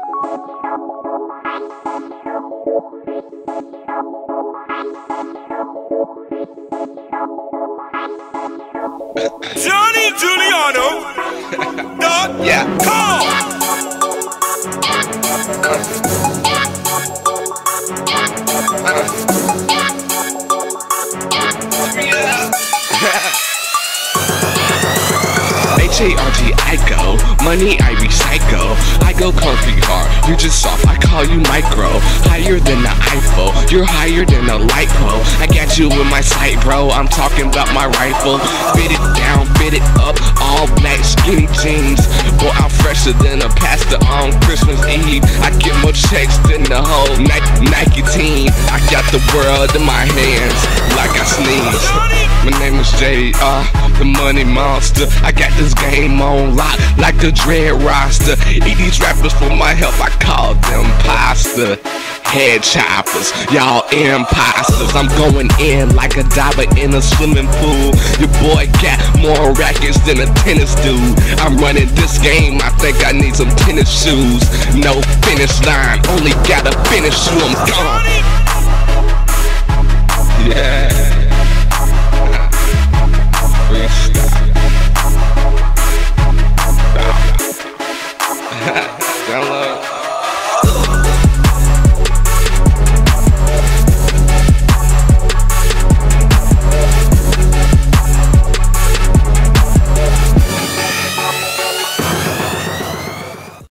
Johnny Giuliano. Yeah. H-A-R-G, I go, money I recycle. I go concrete hard, you just soft, I call you micro. Higher than the Eiffel, you're higher than a light pole. I got you in my sight, bro, I'm talking about my rifle. Fit it down, fit it up, all black skinny jeans. Boy, I'm fresher than a pastor on Christmas Eve. I get more checks than the whole Nike team. I got the world in my hands, like I sneeze. My name is J.R., the money monster. I got this game on lock, like the dread roster. Eat these rappers for my help, I call them pasta. Head choppers, y'all imposters. I'm going in like a diver in a swimming pool. Your boy got more rackets than a tennis dude. I'm running this game, I think I need some tennis shoes. No finish line, only gotta finish you, I'm gone. Yeah.